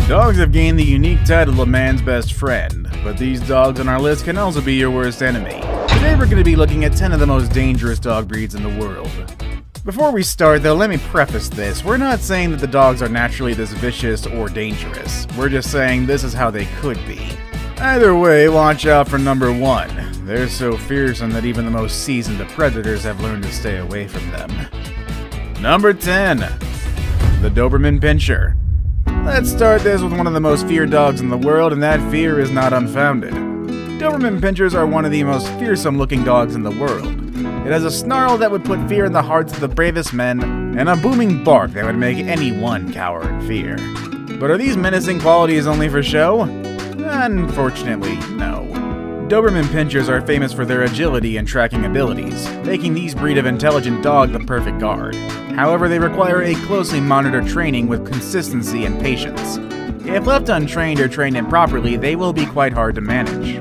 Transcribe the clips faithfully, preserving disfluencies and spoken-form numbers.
Dogs have gained the unique title of man's best friend, but these dogs on our list can also be your worst enemy. Today we're going to be looking at ten of the most dangerous dog breeds in the world. Before we start though, let me preface this. We're not saying that the dogs are naturally this vicious or dangerous. We're just saying this is how they could be. Either way, watch out for number one. They're so fearsome that even the most seasoned of predators have learned to stay away from them. Number ten. The Doberman Pinscher. Let's start this with one of the most feared dogs in the world, and that fear is not unfounded. Doberman Pinschers are one of the most fearsome looking dogs in the world. It has a snarl that would put fear in the hearts of the bravest men, and a booming bark that would make anyone cower in fear. But are these menacing qualities only for show? Unfortunately, no. Doberman Pinschers are famous for their agility and tracking abilities, making these breed of intelligent dog the perfect guard. However, they require a closely monitored training with consistency and patience. If left untrained or trained improperly, they will be quite hard to manage.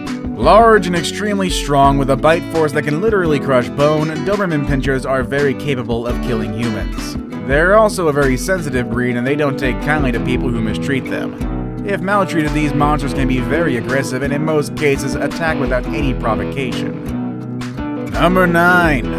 Large and extremely strong with a bite force that can literally crush bone, Doberman Pinschers are very capable of killing humans. They're also a very sensitive breed and they don't take kindly to people who mistreat them. If maltreated, these monsters can be very aggressive and in most cases attack without any provocation. Number nine.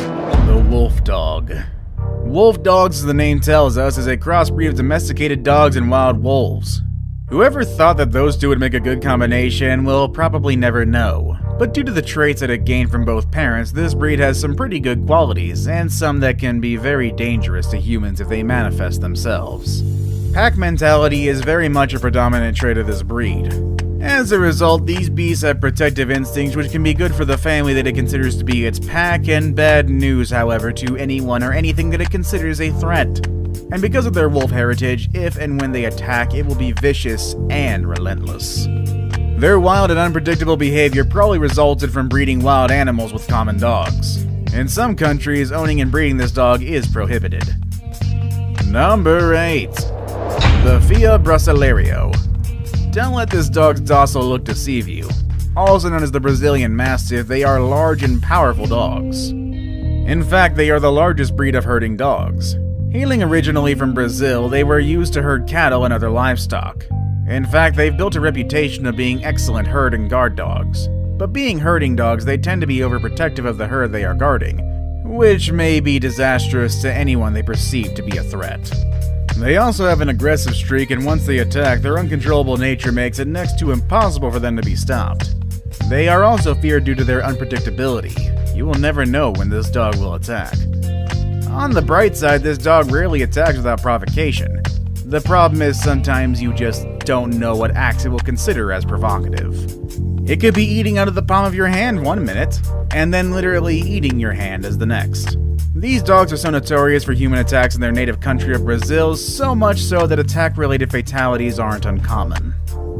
The Wolf Dog. Wolf dogs, as the name tells us, is a crossbreed of domesticated dogs and wild wolves. Whoever thought that those two would make a good combination will probably never know. But due to the traits that it gained from both parents, this breed has some pretty good qualities, and some that can be very dangerous to humans if they manifest themselves. Pack mentality is very much a predominant trait of this breed. As a result, these beasts have protective instincts which can be good for the family that it considers to be its pack, and bad news, however, to anyone or anything that it considers a threat. And because of their wolf heritage, if and when they attack, it will be vicious and relentless. Their wild and unpredictable behavior probably resulted from breeding wild animals with common dogs. In some countries, owning and breeding this dog is prohibited. Number eight. The Fia Brasileiro. Don't let this dog's docile look deceive you. Also known as the Brazilian Mastiff, they are large and powerful dogs. In fact, they are the largest breed of herding dogs. Hailing originally from Brazil, they were used to herd cattle and other livestock. In fact, they've built a reputation of being excellent herd and guard dogs. But being herding dogs, they tend to be overprotective of the herd they are guarding, which may be disastrous to anyone they perceive to be a threat. They also have an aggressive streak, and once they attack, their uncontrollable nature makes it next to impossible for them to be stopped. They are also feared due to their unpredictability. You will never know when this dog will attack. On the bright side, this dog rarely attacks without provocation. The problem is sometimes you just don't know what acts it will consider as provocative. It could be eating out of the palm of your hand one minute, and then literally eating your hand as the next. These dogs are so notorious for human attacks in their native country of Brazil, so much so that attack-related fatalities aren't uncommon.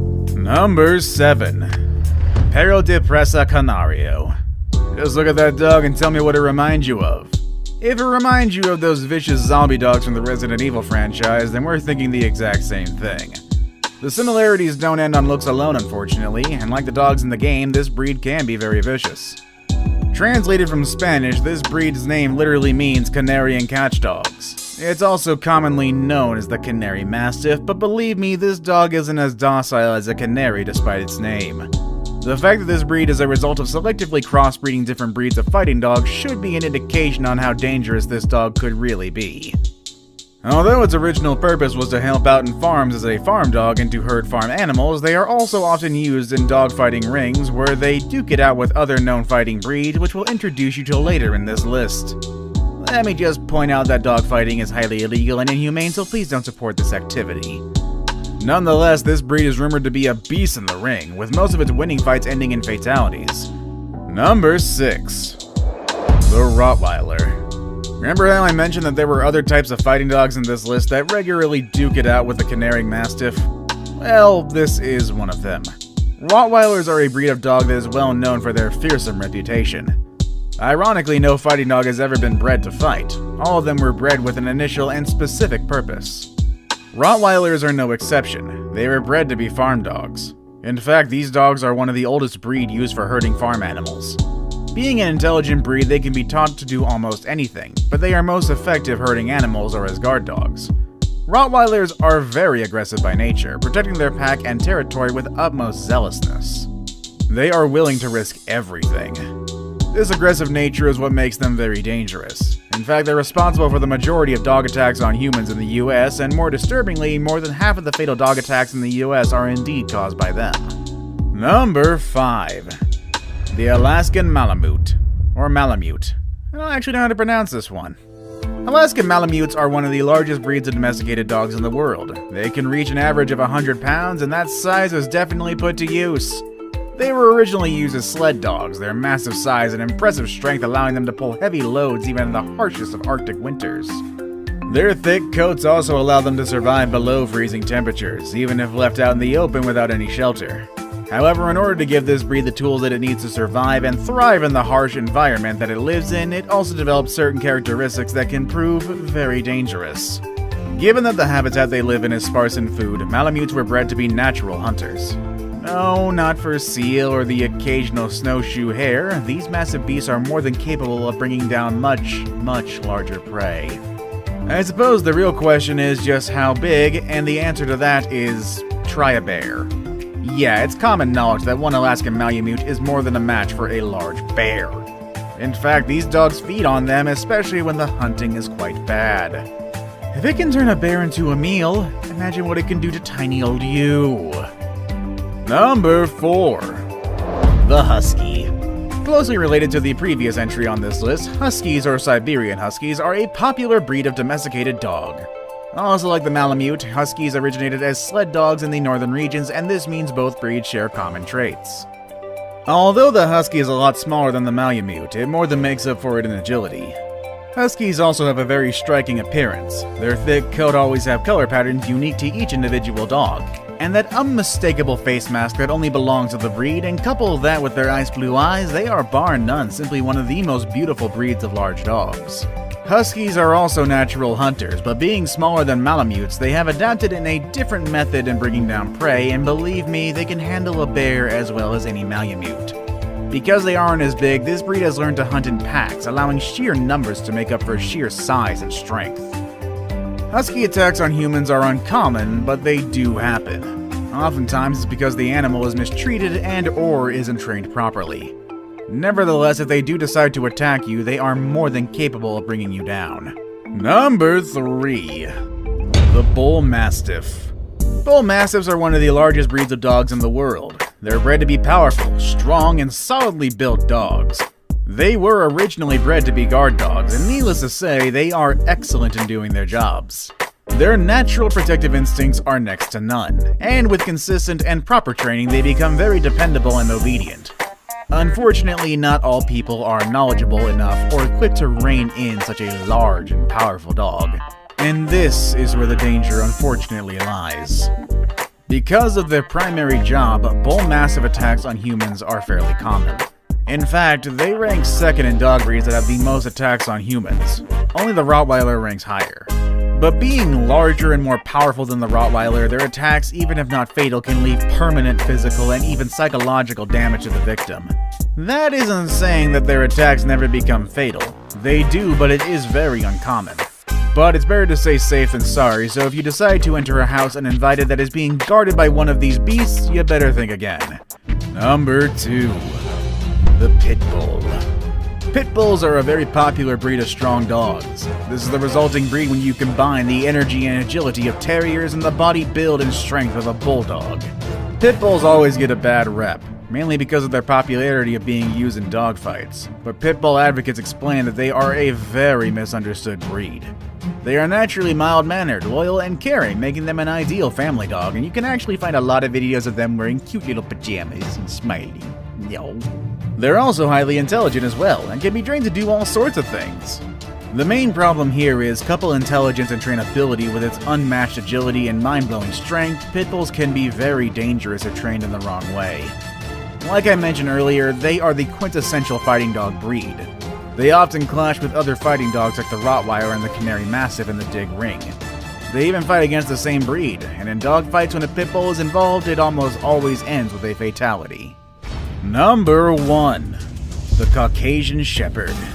Number seven. Perro de Presa Canario. Just look at that dog and tell me what it reminds you of. If it reminds you of those vicious zombie dogs from the Resident Evil franchise, then we're thinking the exact same thing. The similarities don't end on looks alone, unfortunately, and like the dogs in the game, this breed can be very vicious. Translated from Spanish, this breed's name literally means Canarian catch dogs. It's also commonly known as the Canary Mastiff, but believe me, this dog isn't as docile as a canary despite its name. The fact that this breed is a result of selectively crossbreeding different breeds of fighting dogs should be an indication on how dangerous this dog could really be. Although its original purpose was to help out in farms as a farm dog and to herd farm animals, they are also often used in dogfighting rings where they duke it out with other known fighting breeds, which we'll introduce you to later in this list. Let me just point out that dogfighting is highly illegal and inhumane, so please don't support this activity. Nonetheless, this breed is rumored to be a beast in the ring, with most of its winning fights ending in fatalities. Number six. The Rottweiler. Remember how I mentioned that there were other types of fighting dogs in this list that regularly duke it out with the Canary Mastiff? Well, this is one of them. Rottweilers are a breed of dog that is well known for their fearsome reputation. Ironically, no fighting dog has ever been bred to fight. All of them were bred with an initial and specific purpose. Rottweilers are no exception. They were bred to be farm dogs. In fact, these dogs are one of the oldest breed used for herding farm animals. Being an intelligent breed, they can be taught to do almost anything, but they are most effective herding animals or as guard dogs. Rottweilers are very aggressive by nature, protecting their pack and territory with utmost zealousness. They are willing to risk everything. This aggressive nature is what makes them very dangerous. In fact, they're responsible for the majority of dog attacks on humans in the U S, and more disturbingly, more than half of the fatal dog attacks in the U S are indeed caused by them. Number five. The Alaskan Malamute, or Malamute. I don't actually know how to pronounce this one. Alaskan Malamutes are one of the largest breeds of domesticated dogs in the world. They can reach an average of one hundred pounds, and that size was definitely put to use. They were originally used as sled dogs, their massive size and impressive strength allowing them to pull heavy loads even in the harshest of Arctic winters. Their thick coats also allow them to survive below freezing temperatures, even if left out in the open without any shelter. However, in order to give this breed the tools that it needs to survive and thrive in the harsh environment that it lives in, it also develops certain characteristics that can prove very dangerous. Given that the habitat they live in is sparse in food, Malamutes were bred to be natural hunters. No, not for seal or the occasional snowshoe hare. These massive beasts are more than capable of bringing down much, much larger prey. I suppose the real question is just how big, and the answer to that is try a bear. Yeah, it's common knowledge that one Alaskan Malamute is more than a match for a large bear. In fact, these dogs feed on them, especially when the hunting is quite bad. If it can turn a bear into a meal, imagine what it can do to tiny old you. Number four. The Husky. Closely related to the previous entry on this list, Huskies or Siberian Huskies are a popular breed of domesticated dog. Also like the Malamute, Huskies originated as sled dogs in the northern regions, and this means both breeds share common traits. Although the Husky is a lot smaller than the Malamute, it more than makes up for it in agility. Huskies also have a very striking appearance. Their thick coat always have color patterns unique to each individual dog, and that unmistakable face mask that only belongs to the breed, and couple that with their ice blue eyes, they are bar none simply one of the most beautiful breeds of large dogs. Huskies are also natural hunters, but being smaller than Malamutes, they have adapted in a different method in bringing down prey, and believe me, they can handle a bear as well as any Malamute. Because they aren't as big, this breed has learned to hunt in packs, allowing sheer numbers to make up for sheer size and strength. Husky attacks on humans are uncommon, but they do happen. Oftentimes it's because the animal is mistreated and or isn't trained properly. Nevertheless, if they do decide to attack you, they are more than capable of bringing you down. Number three. The Bull Mastiff. Bull Mastiffs are one of the largest breeds of dogs in the world. They're bred to be powerful, strong, and solidly built dogs. They were originally bred to be guard dogs, and needless to say, they are excellent in doing their jobs. Their natural protective instincts are next to none, and with consistent and proper training, they become very dependable and obedient. Unfortunately, not all people are knowledgeable enough or equipped to rein in such a large and powerful dog, and this is where the danger unfortunately lies. Because of their primary job, Bull Mastiff attacks on humans are fairly common. In fact, they rank second in dog breeds that have the most attacks on humans. Only the Rottweiler ranks higher. But being larger and more powerful than the Rottweiler, their attacks, even if not fatal, can leave permanent physical and even psychological damage to the victim. That isn't saying that their attacks never become fatal. They do, but it is very uncommon. But it's better to say safe than sorry, so if you decide to enter a house uninvited that is being guarded by one of these beasts, you better think again. Number two. The Pit Bull. Pit Bulls are a very popular breed of strong dogs. This is the resulting breed when you combine the energy and agility of terriers and the body build and strength of a bulldog. Pit Bulls always get a bad rep, mainly because of their popularity of being used in dogfights, but Pit Bull advocates explain that they are a very misunderstood breed. They are naturally mild-mannered, loyal, and caring, making them an ideal family dog, and you can actually find a lot of videos of them wearing cute little pajamas and smiling. Yo. They're also highly intelligent as well, and can be trained to do all sorts of things. The main problem here is, couple intelligence and trainability with its unmatched agility and mind-blowing strength, Pit Bulls can be very dangerous if trained in the wrong way. Like I mentioned earlier, they are the quintessential fighting dog breed. They often clash with other fighting dogs like the Rottweiler and the Canary Mastiff in the dig ring. They even fight against the same breed, and in dogfights when a Pit Bull is involved, it almost always ends with a fatality. Number one. The Caucasian Shepherd.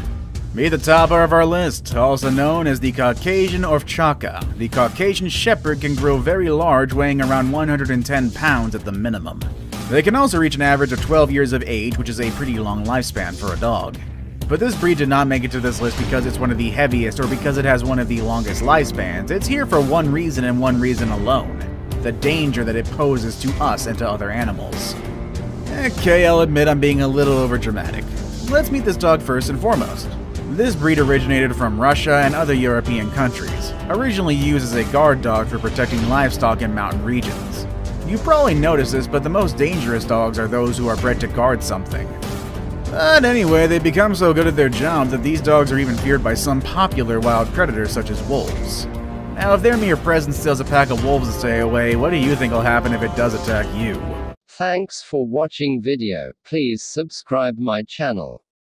Meet the topper of our list, also known as the Caucasian Ovchaka. The Caucasian Shepherd can grow very large, weighing around one hundred ten pounds at the minimum. They can also reach an average of twelve years of age, which is a pretty long lifespan for a dog. But this breed did not make it to this list because it's one of the heaviest or because it has one of the longest lifespans. It's here for one reason and one reason alone: the danger that it poses to us and to other animals. Okay, I'll admit I'm being a little overdramatic. Let's meet this dog first and foremost. This breed originated from Russia and other European countries, originally used as a guard dog for protecting livestock in mountain regions. You probably noticed this, but the most dangerous dogs are those who are bred to guard something. But anyway, they become so good at their job that these dogs are even feared by some popular wild predators such as wolves. Now, if their mere presence tells a pack of wolves to stay away, what do you think will happen if it does attack you? Thanks for watching video. Please subscribe my channel.